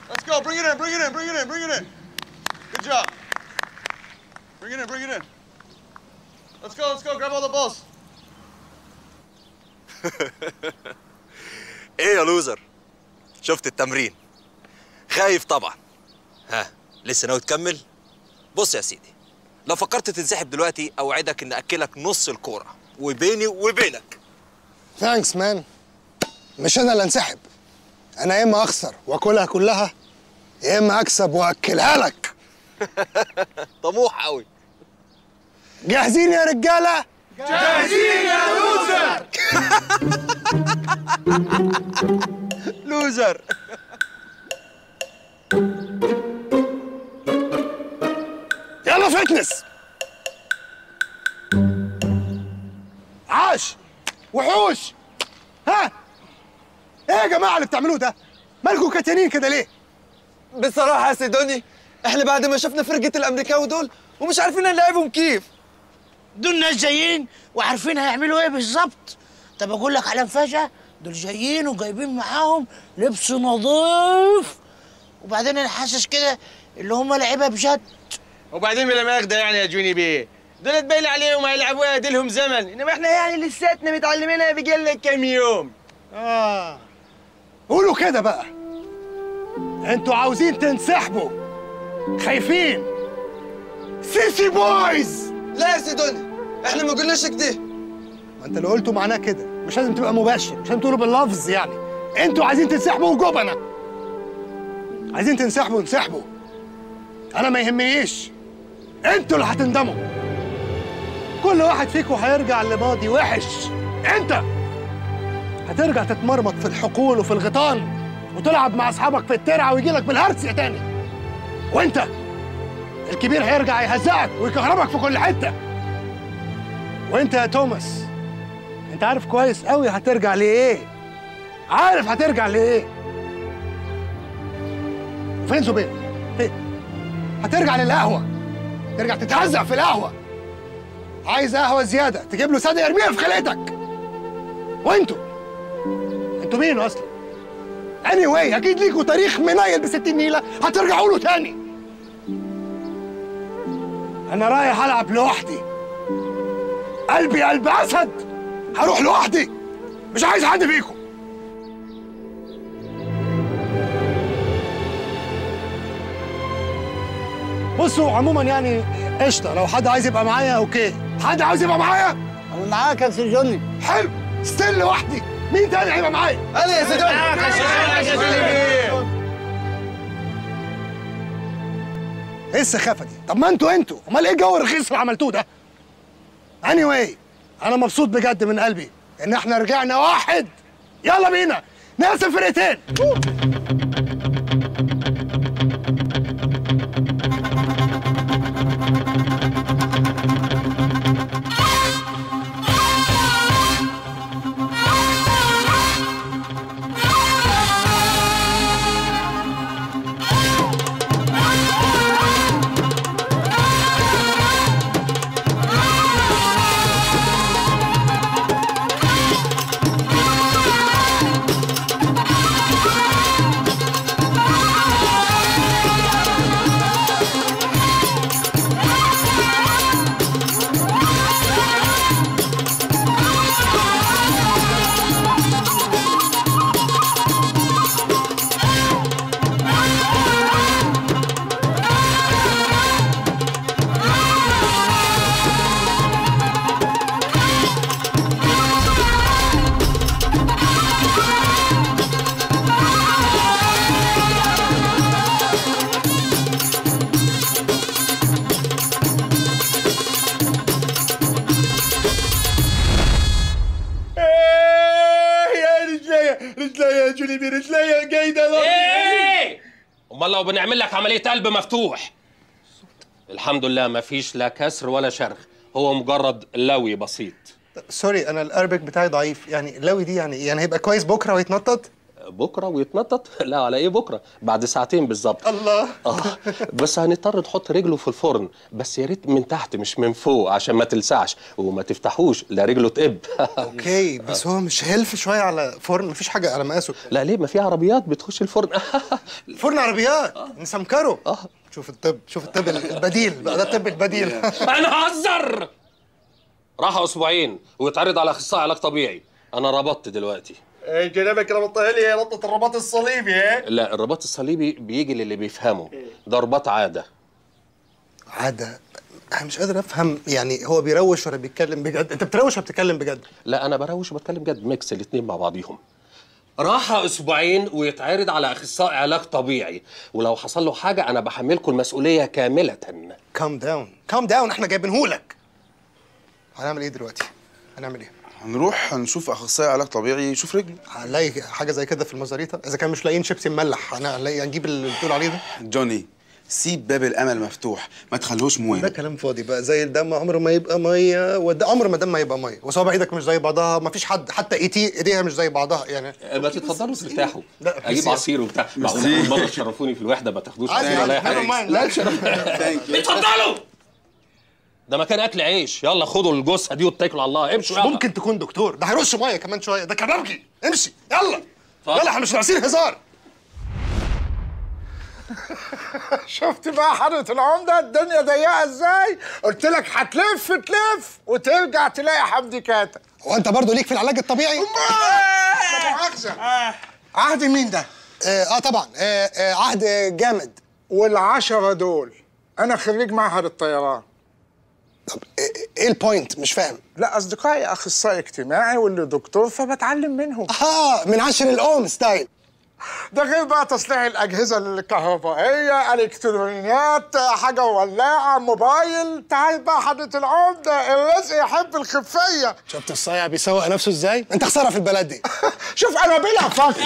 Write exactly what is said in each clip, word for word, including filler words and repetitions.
Let's go. Bring it in. Bring it in. Bring it in. Bring it in. Good job. Bring it in. Bring it in. Let's go. Let's go. Grab all the balls. ايه يا لوزر؟ شفت التمرين؟ خايف طبعا. ها لسه ناوي تكمل؟ بص يا سيدي، لو فكرت تنسحب دلوقتي اوعدك ان اكلك نص الكوره وبيني وبينك. ثانكس مان. مش انا اللي انسحب، انا يا اما اخسر واكلها كلها يا اما اكسب واكلها لك. طموح قوي. جاهزين يا رجاله؟ جاهزين يا لوزر. لوزر. يلا فتنس. عاش وحوش. ها ايه يا جماعه اللي بتعملوه ده؟ مالكوا كتانين كده ليه؟ بصراحة يا سيدوني احنا بعد ما شفنا فرقة الامريكاوي دول ومش عارفين نلعبهم كيف. دول ناس جايين وعارفين هيعملوا ايه بالظبط. طب اقول لك على مفاجأة، دول جايين وجايبين معاهم لبس نظيف، وبعدين انا حاسس كده اللي هم لعيبه بجد. وبعدين بلا ماخده يعني يا جوني بيه، دول تبين عليهم هيلعبوها ديلهم زمن، انما احنا يعني لساتنا متعلمينها بقالنا كام يوم. اه قولوا كده بقى، انتوا عاوزين تنسحبوا، خايفين سيسي بويز. لا يا سيدوني احنا ما قلناش كده. ما انت اللي قلته معناه كده، مش لازم تبقى مباشر، مش لازم تقولوا باللفظ يعني. انتوا عايزين تنسحبوا وجبنه، عايزين تنسحبوا انسحبوا، انا ما يهمنيش، انتوا اللي هتندموا. كل واحد فيكم هيرجع لماضي وحش. انت هترجع تتمرمط في الحقول وفي الغيطان وتلعب مع اصحابك في الترعه ويجي لك بالهرس يا تاني. وانت الكبير هيرجع يهزقك ويكهربك في كل حته. وانت يا توماس انت عارف كويس قوي هترجع لايه، عارف هترجع لايه. فين زبير؟ فين؟ هترجع للقهوه، ترجع تتهزق في القهوه. عايز قهوه زياده تجيب له ساده ارميها في خلقتك. وانتوا انتوا مين اصلا؟ اني anyway, اكيد ليكوا تاريخ منيل بستين نيله هترجعوا له تاني. انا رايح العب لوحدي، قلبي قلب اسد، هروح لوحدي، مش عايز حد فيكم. بصوا عموما يعني قشطه، لو حد عايز يبقى معايا اوكي. حد عاوز يبقى معايا؟ انا معاك يا سي جوني. حلو، ستيل لوحدي، مين تاني هيبقى معايا؟ انا يا سيدوني. ايه السخافه دي؟ طب ما انتوا انتوا امال ايه الجو الرخيص اللي عملتوه ده؟ اني anyway, انا مبسوط بجد من قلبي ان احنا رجعنا واحد. يلا بينا نقسم فرقتين. امال لو بنعمل لك عمليه قلب مفتوح. الحمد لله ما فيش لا كسر ولا شرخ، هو مجرد لوي بسيط. سوري انا الاربك بتاعي ضعيف، يعني اللوي دي يعني يعني هيبقى كويس بكره ويتنطط؟ بكره ويتنطط؟ لا، على ايه بكره؟ بعد ساعتين بالظبط. الله. اه بس هنضطر نحط رجله في الفرن، بس يا ريت من تحت مش من فوق عشان ما تلسعش وما تفتحوش لا رجله تقب. اوكي بس هو مش هيلف شويه على فرن؟ مفيش حاجه على مقاسه؟ لا ليه، ما في عربيات بتخش الفرن. فرن عربيات نسمكره. اه شوف الطب، شوف الطب البديل بقى، ده الطب البديل. انا هزر. راحوا اسبوعين ويتعرض على اخصائي علاج طبيعي. انا ربطت دلوقتي. ايه جنابك ربطها لي؟ ربطة الرباط الصليبي. ايه؟ لا، الرباط الصليبي بيجي للي بيفهمه، ده رباط عاده. عاده؟ انا مش قادر افهم، يعني هو بيروش ولا بيتكلم بجد؟ انت بتروش ولا بتتكلم بجد؟ لا انا بروش وبتكلم جد، ميكس الاتنين مع بعضيهم. راحة اسبوعين ويتعرض على اخصائي علاج طبيعي، ولو حصل له حاجه انا بحملكم المسؤوليه كامله. كام داون كام داون، احنا جايبينهولك. هنعمل ايه دلوقتي؟ هنعمل ايه؟ هنروح نشوف اخصائي علاج طبيعي يشوف رجله. هنلاقي حاجه زي كده في المزاريطه؟ اذا كان مش لاقيين شيبسي مملح هنلاقي، هنجيب اللي بتقول عليه ده. جوني سيب باب الامل مفتوح، ما تخلوش مويه. ده كلام فاضي بقى، زي الدم عمره ما يبقى ميه، وده عمر ما دم ما يبقى ميه، وصوابع ايدك مش زي بعضها، ما فيش حد حتى ايتي ايديها مش زي بعضها يعني. ما تتفضلوا ترتاحوا. لا اجيب عصير وبتاع. معقول اول مره تشرفوني في الوحده ما تاخدوش عصير ولا اي حاجه؟ لا تشرف. اتفضلوا. ده مكان اكل عيش، يلا خدوا الجثه دي واتكلوا على الله، امشوا يلا. ممكن تكون دكتور، ده هيرش ميه كمان شويه، ده كبابجي. امشي يلا يلا، احنا مش ناقصين هزار. شفت بقى حضرة العمدة الدنيا ضيقة ازاي؟ قلت لك هتلف تلف وترجع تلاقي حمدي كاتا. هو انت برضه ليك في العلاج الطبيعي؟ لا مؤاخذة. عهد مين ده؟ اه, آه طبعا آه آه عهد جامد. والعشرة دول أنا خريج معهد الطيران. طب ايه البوينت؟ مش فاهم. لا أصدقائي أخصائي اجتماعي واللي دكتور فبتعلم منهم. اه من عشر الأم ستايل. ده غير بقى تصليح الأجهزة الكهربائية، إلكترونيات، حاجة ولاعة، موبايل. تعال بقى حضرة العمدة، الرزق يحب الخفية. شفت الصايع بيسوق نفسه ازاي؟ أنت خسارة في البلد دي. شوف أنا بلا فخر.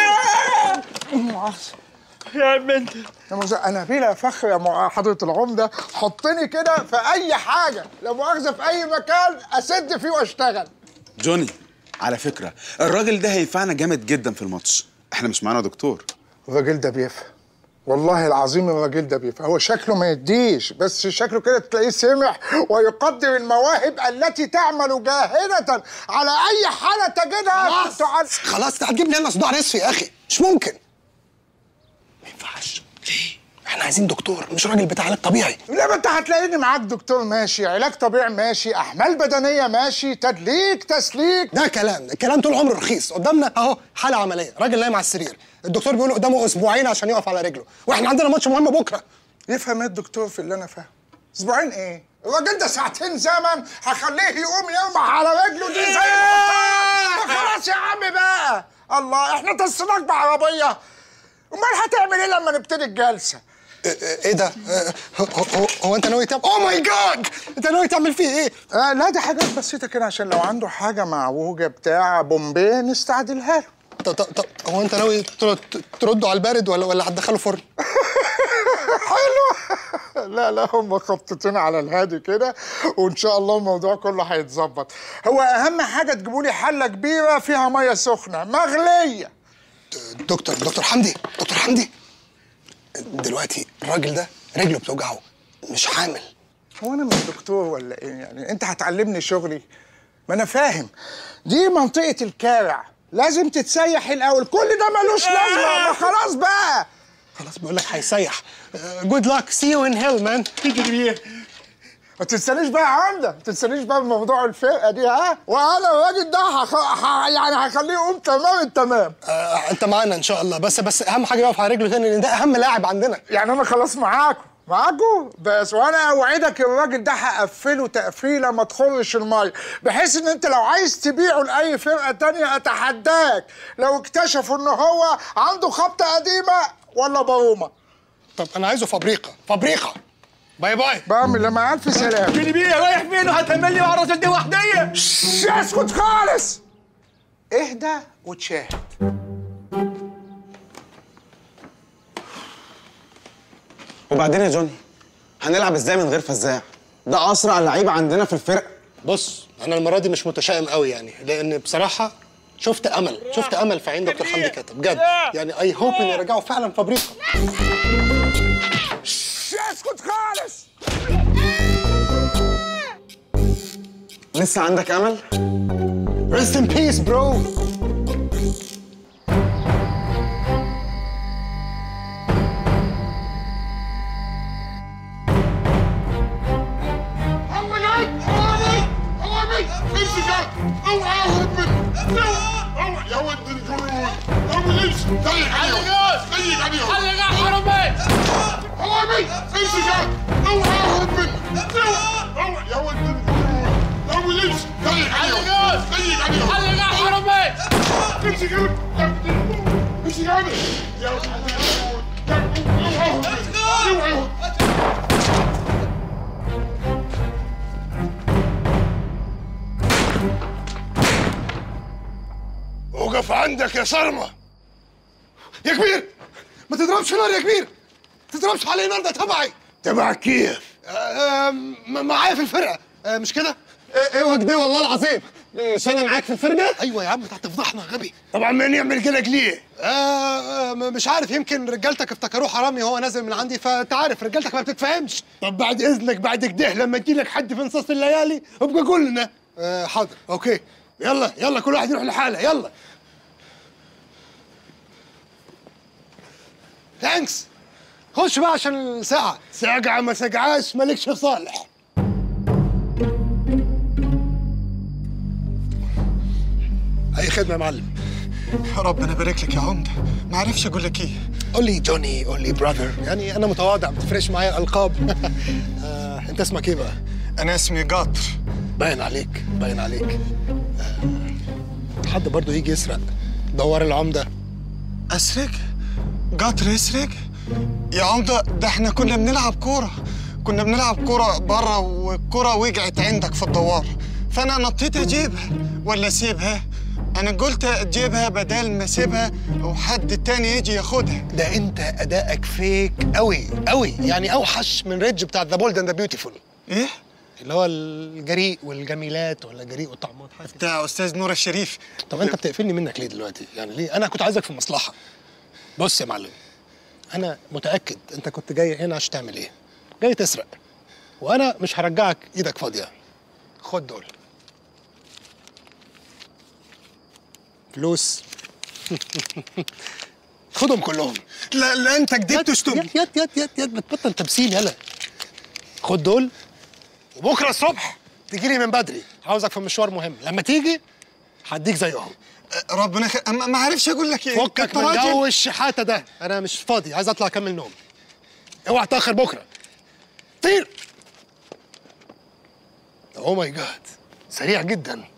يا بنت أنا بلا فخر يا حضرة العمدة، حطني كده في أي حاجة، لا مؤاخذة في أي مكان أسد فيه وأشتغل. جوني على فكرة الراجل ده هينفعنا جامد جدا في الماتش، احنا مش معانا دكتور. الراجل ده بيفهم، والله العظيم الراجل ده بيفهم. هو شكله ما يديش، بس شكله كده تلاقيه سمح ويقدر المواهب التي تعمل جاهدة على أي حالة تجدها. خلاص تعال. خلاص انت هتجيب لنا صداع نصفي يا أخي، مش ممكن. ما ينفعش. ليه؟ احنا عايزين دكتور مش راجل بتاع علاج طبيعي. لا ما انت هتلاقيني معاك دكتور ماشي، علاج طبيعي ماشي، احمال بدنيه ماشي، تدليك تسليك. ده كلام، الكلام طول عمره رخيص. قدامنا اهو حاله عمليه، راجل نايم على السرير، الدكتور بيقول قدامه اسبوعين عشان يقف على رجله، واحنا عندنا ماتش مهم بكره. يفهم ايه الدكتور في اللي انا فاهمه؟ اسبوعين ايه؟ الراجل ده ساعتين زمن هخليه يقوم يرمح على رجله دي زي ما خلاص يا عم بقى. الله احنا تصناك بعربيه، امال هتعمل ايه لما نبتدي الجلسه؟ ايه ده؟ هو, هو, هو انت ناوي تعمل؟ اوه ماي جاد! انت ناوي تعمل فيه ايه؟ آه لا دي حاجات بسيطه كده عشان لو عنده حاجه معوجه بتاع بومبيه نستعدلها له. طب طب هو انت ناوي ترده على البارد ولا ولا هتدخله فرن؟ حلو. لا لا هم خبطتين على الهادي كده وان شاء الله الموضوع كله هيتظبط. هو اهم حاجه تجيبوا لي حله كبيره فيها ميه سخنه مغليه. دكتور دكتور حمدي دكتور حمدي دلوقتي الراجل ده رجله بتوجعه، مش حامل. هو انا مش دكتور ولا ايه يعني؟ انت هتعلمني شغلي؟ ما انا فاهم دي منطقه الكارع، لازم تتسيح الاول. كل ده ملوش لازمه، ما خلاص بقى. خلاص بقول لك هيسيح. جود لاك، سي يو ان هيل مان. تيجي بيه. ما تنسانيش بقى يا عمده، ما تنسانيش بقى بموضوع الفرقه دي ها؟ وانا الراجل ده هخ... ه... يعني هخليه يقوم تمام التمام. آه انت معانا ان شاء الله، بس بس اهم حاجه يقف على رجله تاني لان ده اهم لاعب عندنا. يعني انا خلاص معاكم معاكم بس، وانا اوعدك الراجل ده هقفله تقفيله ما تخرش الميه، بحيث ان انت لو عايز تبيعه لاي فرقه تانيه اتحداك لو اكتشفوا ان هو عنده خبطه قديمه ولا برومه. طب انا عايزه فابريقه فابريقه. باي باي. بعمل اللي مع الف سلامه. بيني بيه رايح فين وهتعمل لي مع الراجل دي وحديه؟ اسكت خالص. اهدى وتشاهد. وبعدين يا جوني هنلعب ازاي من غير فزاع؟ ده اسرع لعيب عندنا في الفرقه. بص انا المره دي مش متشائم قوي يعني، لان بصراحه شفت امل شفت امل في عين دكتور حمدي كاتب بجد. يعني اي هوب ان يرجعوا فعلا فابريكا. اسكت خالص. لسه عندك امل؟ Rest in peace bro. يا ولد الجنود يا ولد زيك عليهم زيك عليهم حلق يا حرامي حرامي امشي جاي اوعى اهرب منك يا ولد الجنود يا ولد زيك عليهم زيك عليهم حلق يا حرامي امشي جاي امشي جاي يا ولد الجنود اوعى اهرب منك اوعى وقف عندك يا صرمة يا كبير. ما تضربش نار يا كبير. ما تضربش علي نار، ده تبعي. تبعك كيف؟ آه معايا في الفرقة. آه مش كده؟ ايوه كده والله العظيم. مش انا معاك في الفرقة؟ ايوه يا عم انت هتفضحنا غبي. طبعا مين يعمل كده ليه؟ آه آه مش عارف، يمكن رجالتك افتكروه حرامي وهو نازل من عندي، فانت عارف رجالتك ما بتتفهمش. طب بعد اذنك بعد كده لما تجي لك حد في نصاص الليالي ابقى قول لنا. آه حاضر اوكي. يلا يلا كل واحد يروح لحاله يلا. ثانكس. خش بقى عشان الساعة. ساقعة ما ساقعاش مالكش صالح. أي خدمة يا معلم. ربنا يبارك لك يا عمدة. ما عرفش أقول لك إيه. قول لي جوني، قول لي براذر، يعني أنا متواضع ما تفرقش معايا الألقاب. آه، أنت اسمك إيه بقى؟ أنا اسمي قطر. باين عليك باين عليك. آه، حد برضه يجي يسرق دوار العمدة. أسرق؟ قطر يسرق؟ يا عمدة ده احنا كنا بنلعب كورة، كنا بنلعب كورة بره والكورة وقعت عندك في الدوار، فأنا نطيت أجيبها ولا أسيبها؟ أنا قلت أجيبها بدل ما أسيبها وحد تاني يجي ياخدها. ده أنت أدائك فيك أوي أوي، يعني أوحش من ريدج بتاع ذا بولد أند ذا بيوتيفول. إيه؟ اللي هو الجريء والجميلات ولا جريء والطعمات حاجة بتاع أستاذ نور الشريف. طب أنت بتقفلني منك ليه دلوقتي؟ يعني ليه؟ أنا كنت عايزك في مصلحة. بص يا معلم، أنا متأكد أنت كنت جاي هنا عشان تعمل إيه؟ جاي تسرق، وأنا مش هرجعك إيدك فاضية. خد دول فلوس. خدهم كلهم. لا لا أنت كدبت تشتم. يد يد يد يد يد بتبطل تمثيل يلا. خد دول وبكرة الصبح تجي لي من بدري، عاوزك في مشوار مهم، لما تيجي هديك زيهم. ربنا خ... ما عارفش اقول لك ايه. فكك من جو الشحاته ده، انا مش فاضي، عايز اطلع اكمل نوم. اوعى تاخر بكره. طير. اوه ماي جاد، سريع جدا.